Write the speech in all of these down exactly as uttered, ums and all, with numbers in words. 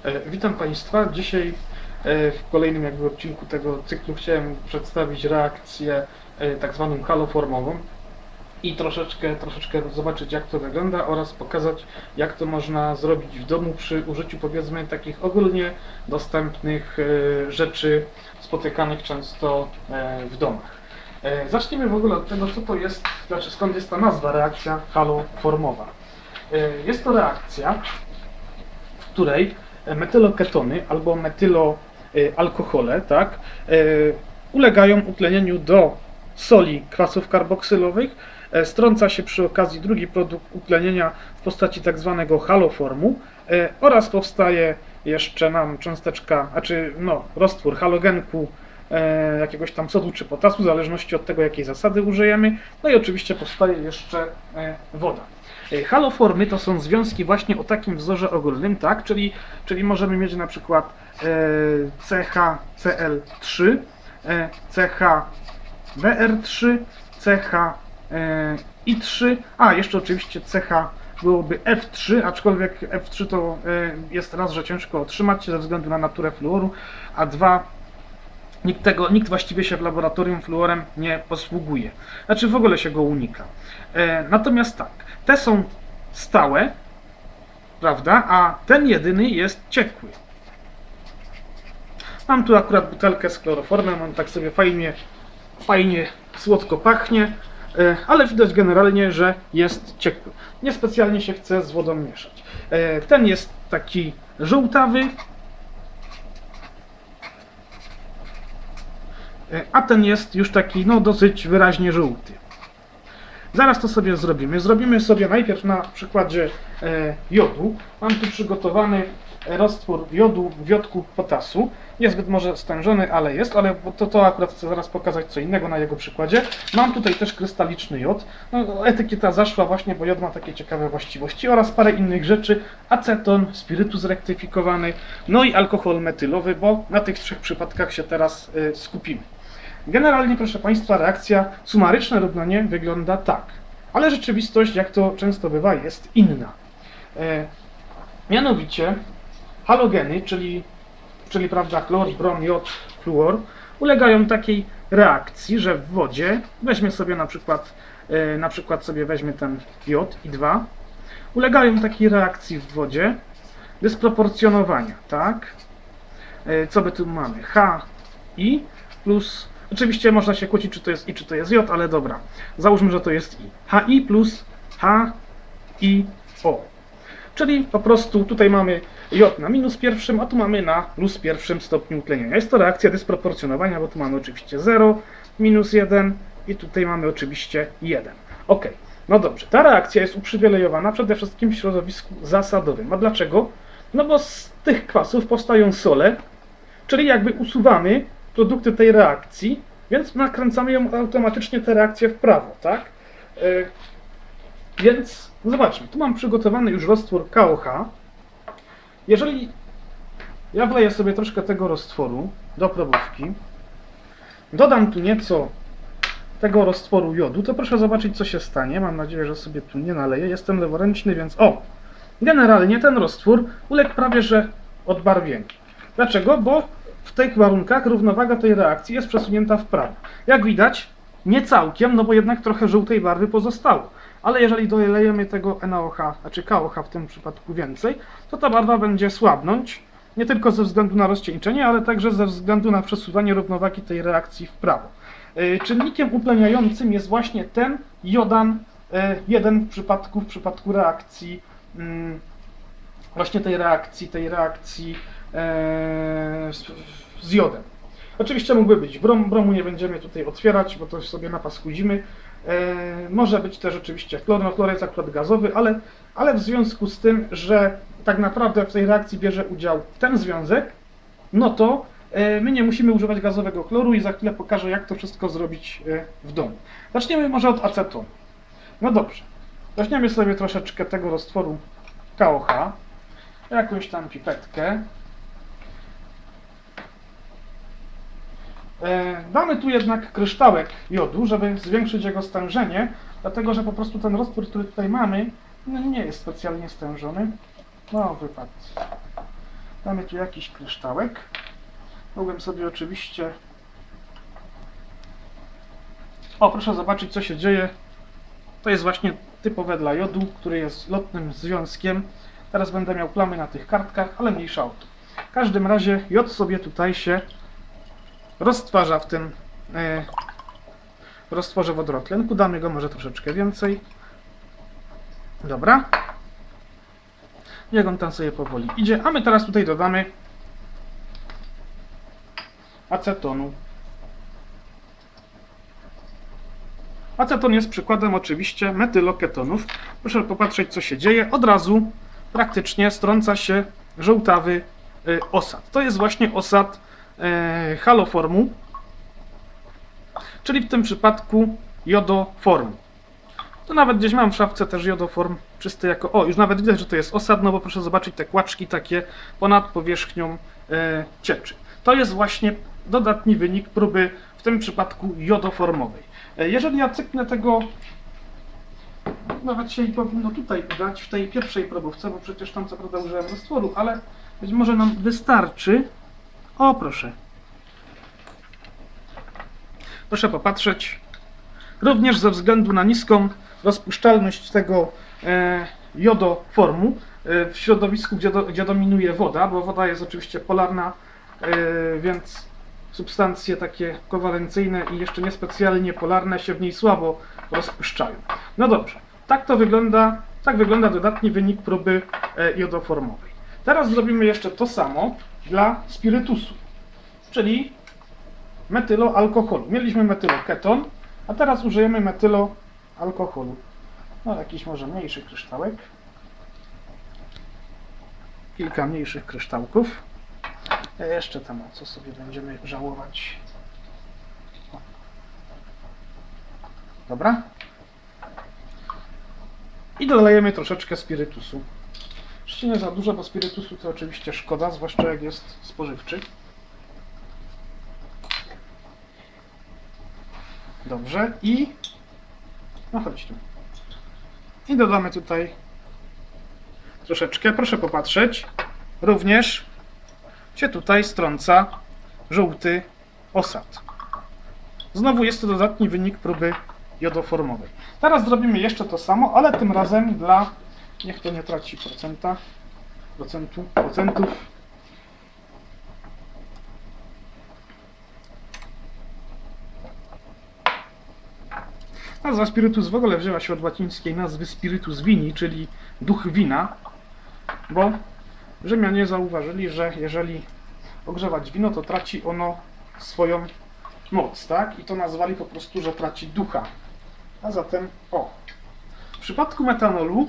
E, Witam Państwa. Dzisiaj e, w kolejnym jakby odcinku tego cyklu chciałem przedstawić reakcję e, tak zwaną haloformową i troszeczkę, troszeczkę zobaczyć, jak to wygląda, oraz pokazać, jak to można zrobić w domu przy użyciu, powiedzmy, takich ogólnie dostępnych e, rzeczy spotykanych często e, w domach. E, Zacznijmy w ogóle od tego, co to jest, znaczy skąd jest ta nazwa reakcja haloformowa. E, Jest to reakcja, w której metyloketony albo metyloalkohole, tak, ulegają utlenieniu do soli kwasów karboksylowych. Strąca się przy okazji drugi produkt utlenienia w postaci tak zwanego haloformu oraz powstaje jeszcze nam cząsteczka, znaczy no, roztwór halogenku jakiegoś tam sodu czy potasu, w zależności od tego, jakiej zasady użyjemy. No i oczywiście powstaje jeszcze woda. Haloformy to są związki właśnie o takim wzorze ogólnym, tak? Czyli, czyli możemy mieć na przykład C H C L trzy, C H B R trzy, C H I trzy, a jeszcze oczywiście C H byłoby F trzy, aczkolwiek F trzy to jest raz, że ciężko otrzymać ze względu na naturę fluoru, a dwa, nikt, tego, nikt właściwie się w laboratorium fluorem nie posługuje. Znaczy w ogóle się go unika. Natomiast tak, te są stałe, prawda, a ten jedyny jest ciekły. Mam tu akurat butelkę z chloroformem, on tak sobie fajnie, fajnie słodko pachnie, ale widać generalnie, że jest ciekły. Niespecjalnie się chce z wodą mieszać. Ten jest taki żółtawy, a ten jest już taki no dosyć wyraźnie żółty. Zaraz to sobie zrobimy. Zrobimy sobie najpierw na przykładzie e, jodu. Mam tu przygotowany roztwór jodu w wiodku potasu. Niezbyt może stężony, ale jest, ale to, to akurat chcę zaraz pokazać co innego na jego przykładzie. Mam tutaj też krystaliczny jod. No, etykieta zaszła właśnie, bo jod ma takie ciekawe właściwości oraz parę innych rzeczy. Aceton, spirytus rektyfikowany, no i alkohol metylowy, bo na tych trzech przypadkach się teraz e, skupimy. Generalnie, proszę Państwa, reakcja sumaryczna równanie wygląda tak, ale rzeczywistość, jak to często bywa, jest inna. E, mianowicie halogeny, czyli, czyli prawda, chlor, brom, jod, fluor, ulegają takiej reakcji, że w wodzie, weźmie sobie na przykład, e, na przykład sobie weźmie ten jod i dwa, ulegają takiej reakcji w wodzie dysproporcjonowania, tak? E, co by tu mamy? H, I plus. Oczywiście można się kłócić, czy to jest I, czy to jest J, ale dobra. Załóżmy, że to jest I. H I plus H I O. Czyli po prostu tutaj mamy J na minus pierwszym, a tu mamy na plus pierwszym stopniu utlenienia. Jest to reakcja dysproporcjonowania, bo tu mamy oczywiście zero, minus jeden i tutaj mamy oczywiście jeden. Ok, no dobrze. Ta reakcja jest uprzywilejowana przede wszystkim w środowisku zasadowym. A dlaczego? No bo z tych kwasów powstają sole, czyli jakby usuwamy produkty tej reakcji, więc nakręcamy ją automatycznie tę reakcję w prawo, tak? Yy, więc zobaczmy, tu mam przygotowany już roztwór K O H. Jeżeli ja wleję sobie troszkę tego roztworu do probówki, dodam tu nieco tego roztworu jodu, to proszę zobaczyć, co się stanie. Mam nadzieję, że sobie tu nie naleję. Jestem leworęczny, więc o! Generalnie ten roztwór uległ prawie że odbarwieniu. Dlaczego? Bo w tych warunkach równowaga tej reakcji jest przesunięta w prawo. Jak widać, nie całkiem, no bo jednak trochę żółtej barwy pozostało. Ale jeżeli dolejemy tego N A O H, znaczy K O H w tym przypadku więcej, to ta barwa będzie słabnąć, nie tylko ze względu na rozcieńczenie, ale także ze względu na przesuwanie równowagi tej reakcji w prawo. Czynnikiem utleniającym jest właśnie ten jodan jeden w przypadku, w przypadku reakcji, właśnie tej reakcji, tej reakcji z jodem. Oczywiście mógłby być brom, bromu nie będziemy tutaj otwierać, bo to sobie napaskudzimy. E, może być też oczywiście chlor, no chlor jest akurat gazowy, ale, ale w związku z tym, że tak naprawdę w tej reakcji bierze udział ten związek, no to e, my nie musimy używać gazowego chloru i za chwilę pokażę, jak to wszystko zrobić e, w domu. Zaczniemy może od acetonu. No dobrze, weźmiemy sobie troszeczkę tego roztworu K O H, jakąś tam pipetkę. Damy tu jednak kryształek jodu, żeby zwiększyć jego stężenie, dlatego że po prostu ten roztwór, który tutaj mamy, no nie jest specjalnie stężony. No, wypadł. Mamy tu jakiś kryształek. Mogłem sobie oczywiście... O, proszę zobaczyć, co się dzieje. To jest właśnie typowe dla jodu, który jest lotnym związkiem. Teraz będę miał plamy na tych kartkach, ale mniejsza o to. W każdym razie jod sobie tutaj się roztwarza w tym e, roztworze wodorotlenku. Damy go może troszeczkę więcej. Dobra. Niech on tam sobie powoli idzie. A my teraz tutaj dodamy acetonu. Aceton jest przykładem oczywiście metyloketonów. Proszę popatrzeć, co się dzieje. Od razu praktycznie strąca się żółtawy y, osad. To jest właśnie osad y, haloformu, czyli w tym przypadku jodoformu. To nawet gdzieś mam w szafce też jodoform czysty jako... O, już nawet widać, że to jest osad, no bo proszę zobaczyć te kłaczki takie ponad powierzchnią y, cieczy. To jest właśnie dodatni wynik próby w tym przypadku jodoformowej. Jeżeli ja cyknę tego, nawet się powinno tutaj udać w tej pierwszej probówce, bo przecież tam co prawda użyłem roztworu, ale być może nam wystarczy. O, proszę. Proszę popatrzeć. Również ze względu na niską rozpuszczalność tego e, jodoformu e, w środowisku, gdzie, do, gdzie dominuje woda, bo woda jest oczywiście polarna, e, więc substancje takie kowalencyjne i jeszcze niespecjalnie polarne się w niej słabo rozpuszczają. No dobrze, tak to wygląda, tak wygląda dodatni wynik próby jodoformowej. Teraz zrobimy jeszcze to samo dla spirytusu, czyli metyloalkoholu. Mieliśmy metyloketon, a teraz użyjemy metyloalkoholu. No jakiś może mniejszy kryształek. Kilka mniejszych kryształków. Jeszcze tam, co sobie będziemy żałować. Dobra. I dolejemy troszeczkę spirytusu. Oczywiście nie za dużo, bo spirytusu to oczywiście szkoda, zwłaszcza jak jest spożywczy. Dobrze. I... No chodź tu. I dodamy tutaj troszeczkę. Proszę popatrzeć. Również się tutaj strąca żółty osad. Znowu jest to dodatni wynik próby jodoformowej. Teraz zrobimy jeszcze to samo, ale tym razem dla... Niech to nie traci procenta, procentu, procentów. Nazwa spirytus w ogóle wzięła się od łacińskiej nazwy spiritus vini, czyli duch wina, bo Rzymianie zauważyli, że jeżeli ogrzewać wino, to traci ono swoją moc, tak? I to nazwali po prostu, że traci ducha. A zatem, o, w przypadku metanolu,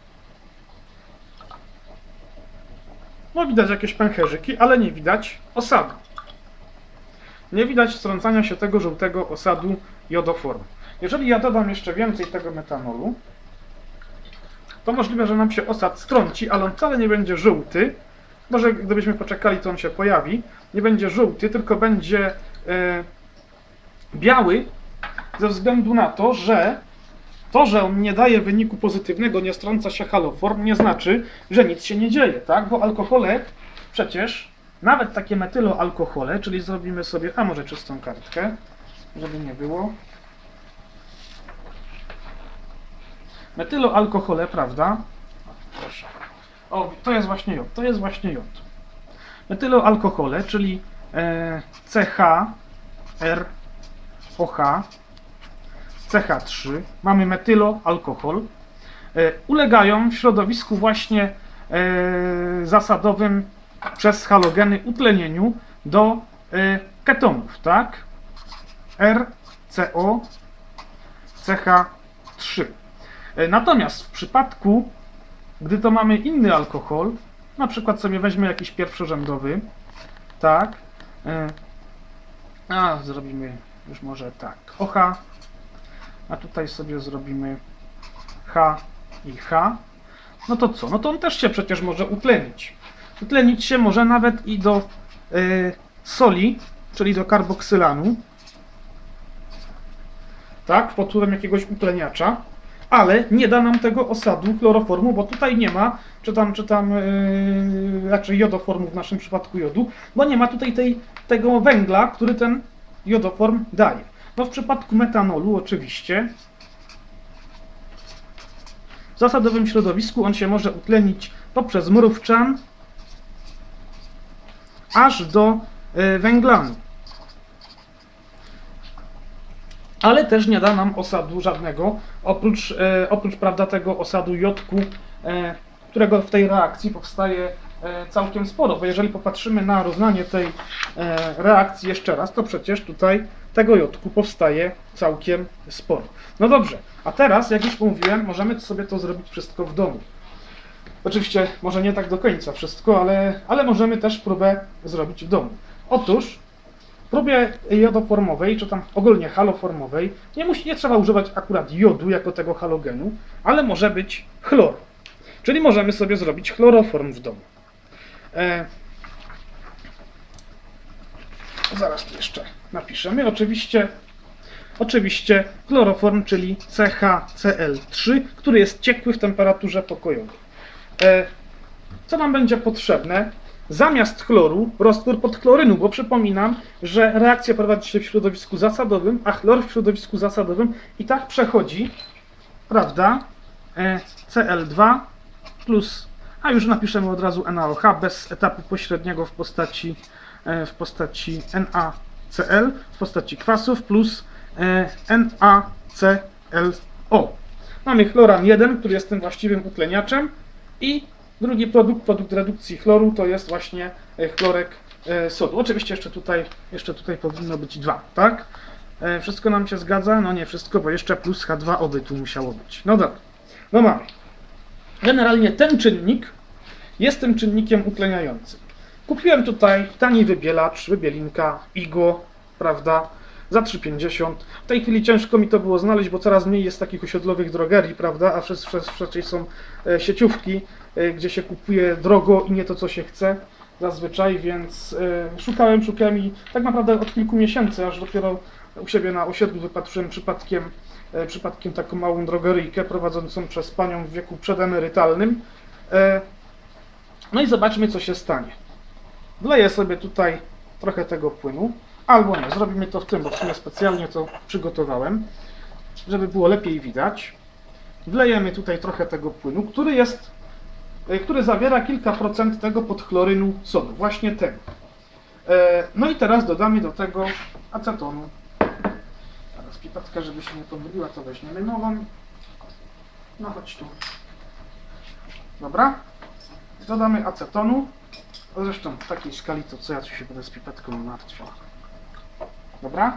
no widać jakieś pęcherzyki, ale nie widać osadu. Nie widać strącania się tego żółtego osadu jodoformu. Jeżeli ja dodam jeszcze więcej tego metanolu, to możliwe, że nam się osad strąci, ale on wcale nie będzie żółty. Może gdybyśmy poczekali, to on się pojawi. Nie będzie żółty, tylko będzie e, biały, ze względu na to, że to, że on nie daje wyniku pozytywnego, nie strąca się haloform, nie znaczy, że nic się nie dzieje, tak? Bo alkohole przecież, nawet takie metyloalkohole, czyli zrobimy sobie, a może czystą kartkę, żeby nie było. Metyloalkohole, prawda? Proszę. O, to jest właśnie jod. To jest właśnie jod. Metyloalkohole, czyli e, C H, R, O H, C H trzy. Mamy metyloalkohol. E, ulegają w środowisku właśnie e, zasadowym przez halogeny utlenieniu do e, ketonów, tak? R, C O, C H trzy. Natomiast w przypadku, gdy to mamy inny alkohol, na przykład sobie weźmy jakiś pierwszorzędowy, tak, a zrobimy już może tak, O H, a tutaj sobie zrobimy H i H, no to co? No to on też się przecież może utlenić. Utlenić się może nawet i do y, soli, czyli do karboksylanu, tak, pod wpływem jakiegoś utleniacza. ale nie da nam tego osadu chloroformu, bo tutaj nie ma, czy tam, czy tam, yy, raczej jodoformu w naszym przypadku jodu, bo nie ma tutaj tej, tego węgla, który ten jodoform daje. No w przypadku metanolu oczywiście w zasadowym środowisku on się może utlenić poprzez mrówczan aż do yy, węglanu. Ale też nie da nam osadu żadnego, oprócz, e, oprócz prawda, tego osadu jodku, e, którego w tej reakcji powstaje e, całkiem sporo, bo jeżeli popatrzymy na równanie tej e, reakcji jeszcze raz, to przecież tutaj tego jodku powstaje całkiem sporo. No dobrze, a teraz, jak już mówiłem, możemy sobie to zrobić wszystko w domu. Oczywiście może nie tak do końca wszystko, ale, ale możemy też próbę zrobić w domu. Otóż w próbie jodoformowej, czy tam ogólnie haloformowej, nie, musi, nie trzeba używać akurat jodu jako tego halogenu, ale może być chlor. Czyli możemy sobie zrobić chloroform w domu. E, zaraz tu jeszcze napiszemy. Oczywiście, oczywiście chloroform, czyli C H C l trzy, który jest ciekły w temperaturze pokojowej. E, co nam będzie potrzebne? Zamiast chloru roztwór podchlorynu, bo przypominam, że reakcja prowadzi się w środowisku zasadowym, a chlor w środowisku zasadowym i tak przechodzi, prawda, C l dwa plus, a już napiszemy od razu N a O H bez etapu pośredniego w postaci, w postaci NaCl, w postaci kwasów plus NaClO. Mamy chloran jeden, który jest tym właściwym utleniaczem i drugi produkt, produkt redukcji chloru, to jest właśnie chlorek sodu. Oczywiście jeszcze tutaj, jeszcze tutaj powinno być dwa, tak? Wszystko nam się zgadza? No nie wszystko, bo jeszcze plus H dwa O by tu musiało być. No dobra, no mamy. Generalnie ten czynnik jest tym czynnikiem utleniającym. Kupiłem tutaj tani wybielacz, wybielinka Igo, prawda, za trzy pięćdziesiąt. W tej chwili ciężko mi to było znaleźć, bo coraz mniej jest takich osiedlowych drogerii, prawda, a wszędzie są sieciówki, gdzie się kupuje drogo i nie to, co się chce zazwyczaj, więc szukałem, szukałem i tak naprawdę od kilku miesięcy, aż dopiero u siebie na osiedlu wypatrzyłem przypadkiem, przypadkiem taką małą drogeryjkę prowadzącą przez panią w wieku przedemerytalnym. No i zobaczmy, co się stanie. Wleję sobie tutaj trochę tego płynu, albo nie, zrobimy to w tym, bo w sumie specjalnie to przygotowałem, żeby było lepiej widać. Wlejemy tutaj trochę tego płynu, który jest, który zawiera kilka procent tego podchlorynu sodu, właśnie tego. No i teraz dodamy do tego acetonu. Teraz pipetkę, żeby się nie pomyliła, to weźmiemy nową. No chodź tu. Dobra. Dodamy acetonu. Zresztą w takiej skali to co ja tu się będę z pipetką martwił. Dobra.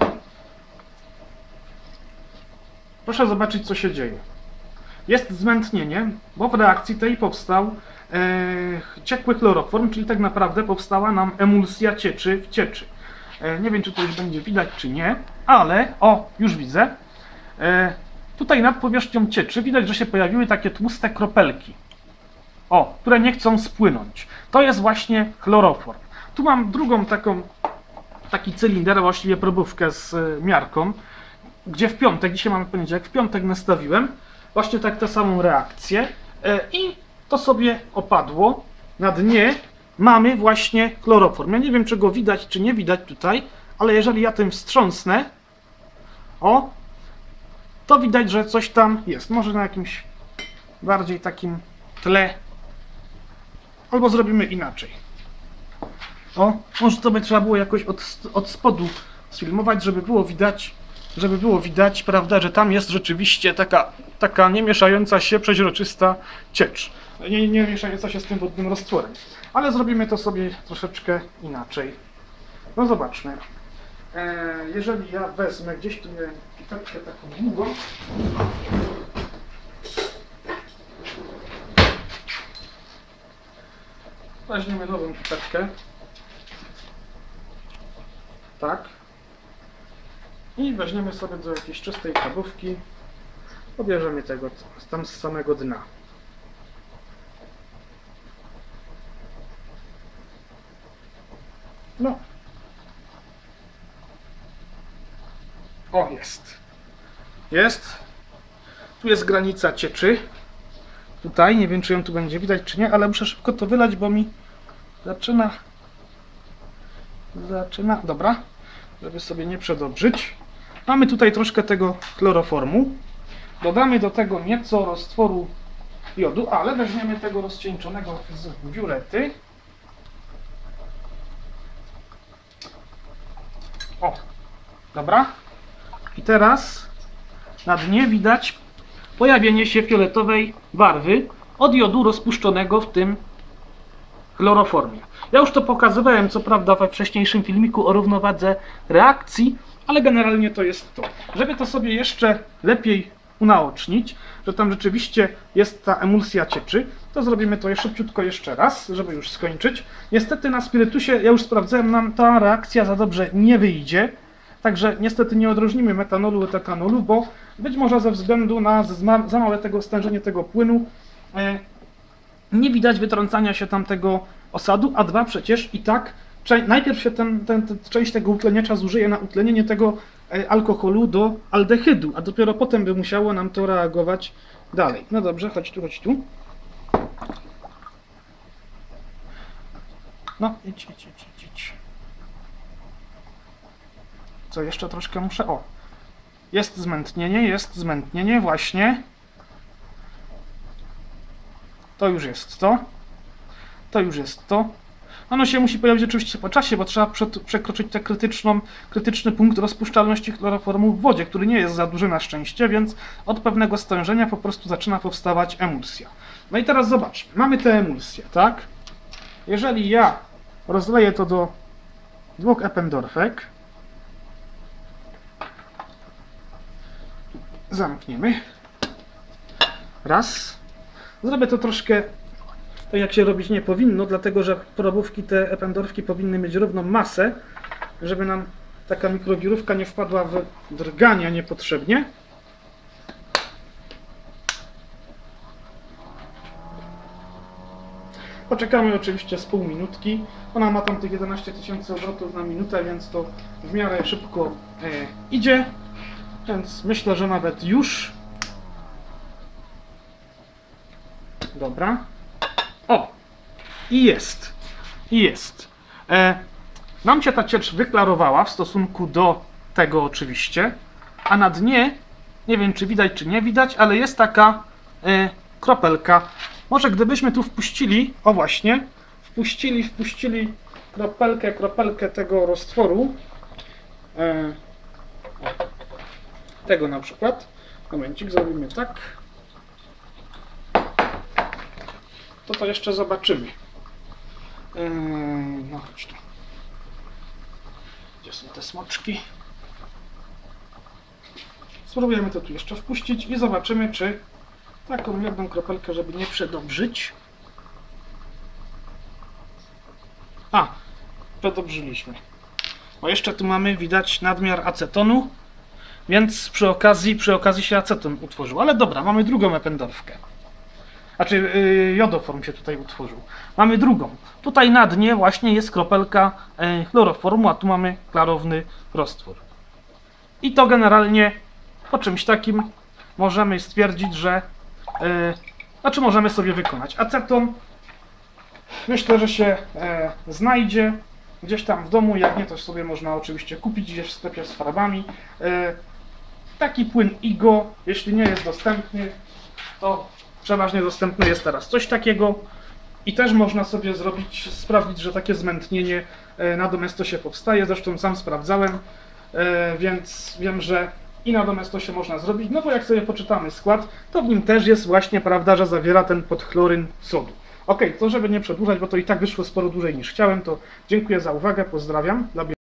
Proszę zobaczyć, co się dzieje. Jest zmętnienie, bo w reakcji tej powstał e, ciekły chloroform, czyli tak naprawdę powstała nam emulsja cieczy w cieczy. E, nie wiem, czy to już będzie widać, czy nie, ale, o, już widzę. E, tutaj nad powierzchnią cieczy widać, że się pojawiły takie tłuste kropelki. O, które nie chcą spłynąć. To jest właśnie chloroform. Tu mam drugą taką, taki cylinder, właściwie probówkę z miarką, gdzie w piątek, dzisiaj mamy poniedziałek, w piątek nastawiłem właśnie tak tę samą reakcję i to sobie opadło. Na dnie mamy właśnie chloroform. Ja nie wiem, czy go widać, czy nie widać tutaj, ale jeżeli ja tym wstrząsnę, o, to widać, że coś tam jest. Może na jakimś bardziej takim tle. Albo zrobimy inaczej. O, może to by trzeba było jakoś od, od spodu sfilmować, żeby było widać, żeby było widać, prawda, że tam jest rzeczywiście taka, taka nie mieszająca się, przeźroczysta ciecz. Nie, nie mieszająca się z tym wodnym roztworem. Ale zrobimy to sobie troszeczkę inaczej. No zobaczmy. E, jeżeli ja wezmę gdzieś tu miałem pipetkę taką długą. Weźmiemy nową pipetkę. Tak. I weźmiemy sobie do jakiejś czystej kabówki. Pobierzemy tego tam z samego dna. No. O, jest. Jest. Tu jest granica cieczy. Tutaj, nie wiem czy ją tu będzie widać czy nie, ale muszę szybko to wylać, bo mi zaczyna... Zaczyna... Dobra, żeby sobie nie przedobrzyć. Mamy tutaj troszkę tego chloroformu. Dodamy do tego nieco roztworu jodu, ale weźmiemy tego rozcieńczonego z biurety. O, dobra. I teraz na dnie widać pojawienie się fioletowej barwy od jodu rozpuszczonego w tym chloroformie. Ja już to pokazywałem, co prawda, we wcześniejszym filmiku o równowadze reakcji, ale generalnie to jest to. Żeby to sobie jeszcze lepiej unaocznić, że tam rzeczywiście jest ta emulsja cieczy, to zrobimy to szybciutko jeszcze raz, żeby już skończyć. Niestety na spirytusie, ja już sprawdzałem, nam ta reakcja za dobrze nie wyjdzie, także niestety nie odróżnimy metanolu od etanolu, bo być może ze względu na za małe tego stężenie tego płynu e, nie widać wytrącania się tamtego osadu, a dwa przecież i tak najpierw się ten, ten, ten, część tego utleniacza zużyje na utlenienie tego e, alkoholu do aldehydu, a dopiero potem by musiało nam to reagować dalej. No dobrze, chodź tu, chodź tu. No, idź, idź, idź, idź, idź. Co, jeszcze troszkę muszę... O! Jest zmętnienie, jest zmętnienie, właśnie. To już jest to. To już jest to. Ono się musi pojawić oczywiście po czasie, bo trzeba przekroczyć ten krytyczną, krytyczny punkt rozpuszczalności chloroformu w wodzie, który nie jest za duży na szczęście, więc od pewnego stężenia po prostu zaczyna powstawać emulsja. No i teraz zobacz, mamy tę emulsję, tak? Jeżeli ja rozleję to do dwóch Eppendorfek, zamkniemy. Raz. Zrobię to troszkę tak, jak się robić nie powinno, dlatego że probówki, te Eppendorfki powinny mieć równą masę, żeby nam taka mikrowirówka nie wpadła w drgania niepotrzebnie. Poczekamy oczywiście z pół minutki. Ona ma tam tych jedenaście tysięcy obrotów na minutę, więc to w miarę szybko e, idzie. Więc myślę, że nawet już. Dobra. O! I jest. I jest. E, nam się ta ciecz wyklarowała w stosunku do tego oczywiście, a na dnie, nie wiem czy widać czy nie widać, ale jest taka e, kropelka. Może gdybyśmy tu wpuścili, o właśnie, wpuścili, wpuścili kropelkę, kropelkę tego roztworu, e, tego na przykład, momencik, zrobimy tak, to to jeszcze zobaczymy. Yy, no chodź tu. Gdzie są te smoczki? Spróbujemy to tu jeszcze wpuścić i zobaczymy, czy taką jedną kropelkę, żeby nie przedobrzyć. A, przedobrzyliśmy. Bo jeszcze tu mamy, widać, nadmiar acetonu, więc przy okazji, przy okazji się aceton utworzył. Ale dobra, mamy drugą Eppendorfkę. Znaczy yy, jodoform się tutaj utworzył. Mamy drugą. Tutaj na dnie właśnie jest kropelka yy, chloroformu, a tu mamy klarowny roztwór. I to generalnie po czymś takim możemy stwierdzić, że yy, znaczy możemy sobie wykonać. Aceton myślę, że się yy, znajdzie gdzieś tam w domu. Jak nie, to sobie można oczywiście kupić gdzieś w sklepie z farbami. Yy, taki płyn Igo, jeśli nie jest dostępny, to przeważnie dostępny jest teraz coś takiego i też można sobie zrobić, sprawdzić, że takie zmętnienie na Domestosie powstaje. Zresztą sam sprawdzałem, więc wiem, że i na Domestosie można zrobić, no bo jak sobie poczytamy skład, to w nim też jest właśnie prawda, że zawiera ten podchloryn sodu. Ok, to żeby nie przedłużać, bo to i tak wyszło sporo dłużej niż chciałem, to dziękuję za uwagę, pozdrawiam.